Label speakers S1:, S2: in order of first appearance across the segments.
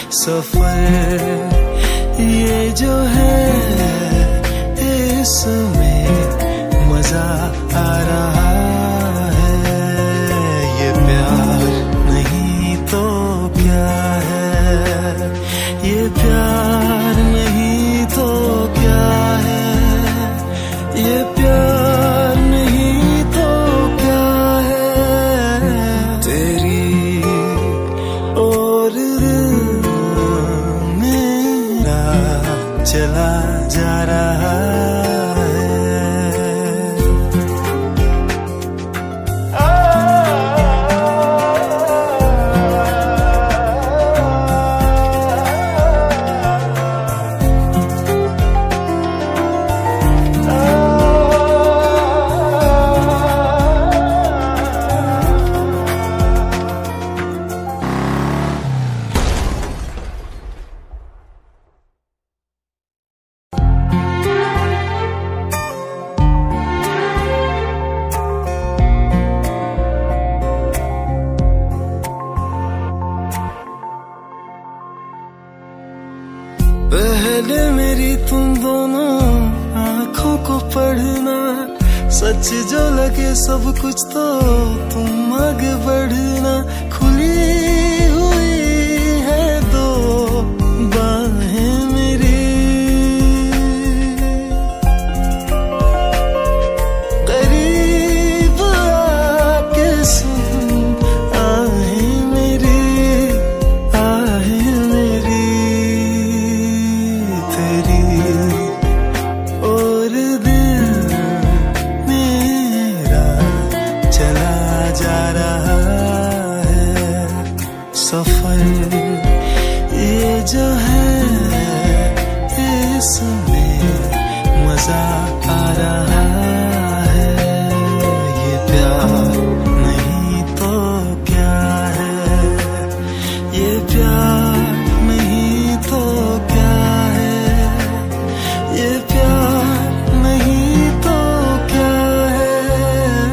S1: सफर ये जो है इसमें मजा आ रहा है। ये प्यार नहीं तो क्या है, ये प्यार नहीं तो क्या है, ये प्यार नहीं तो क्या है। तेरी और मेरा चला जा रहा है। पहले मेरी तुम दोनों आँखों को पढ़ना, सच जो लगे सब कुछ तो तुम आगे बढ़ना। खुली हुई है दो बाहें मेरी, करीब आके सुन आहें मेरी, आहें मेरी। और दिल मेरा चला जा रहा है। सफर ये जो है इसमें मजा आ रहा है। ये प्यार नहीं तो क्या है, ये प्यार नहीं तो क्या है, ये प्यार नहीं तो क्या है।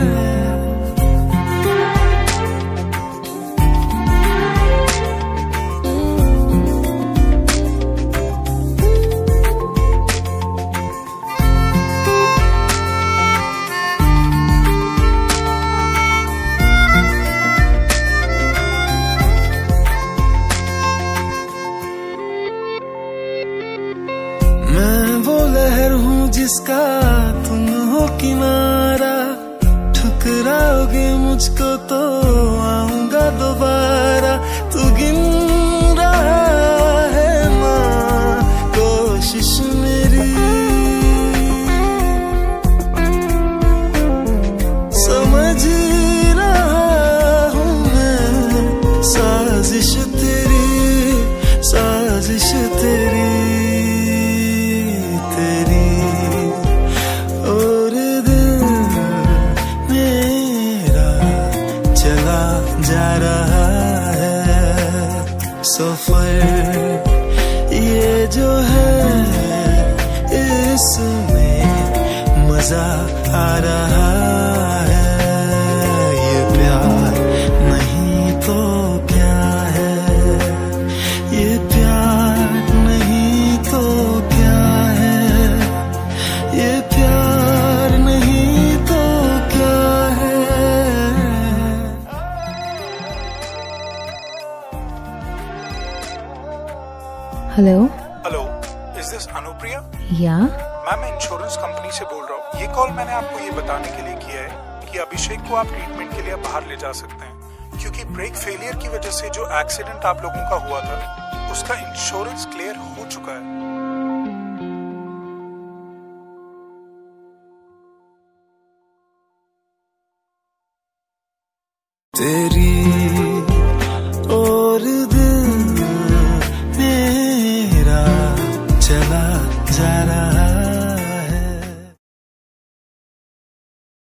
S1: मैं वो लहर हूँ जिसका तुम हो किनारा, ठुकराओगे मुझको तो आऊंगा दोबारा। तू गिन रहा है माँ कोशिश मेरी, समझ रहा हूँ मैं साजिश तेरी, साजिश तेरी। जा रहा है सफर ये जो है इसमें मजा आ रहा है। ये प्यार नहीं तो क्या है, ये प्यार नहीं तो क्या है, ये प्यार नहीं तो क्या है।
S2: Hello
S3: hello, is this Anupriya?
S2: या
S3: मैम, मैं इंश्योरेंस कंपनी से बोल रहा हूँ। ये कॉल मैंने आपको ये बताने के लिए किया है कि अभिषेक को आप ट्रीटमेंट के लिए बाहर ले जा सकते हैं, क्योंकि ब्रेक फेलियर की वजह से जो एक्सीडेंट आप लोगों का हुआ था उसका इंश्योरेंस क्लियर हो चुका है।
S1: तेरी और दिल मेरा चला जा रहा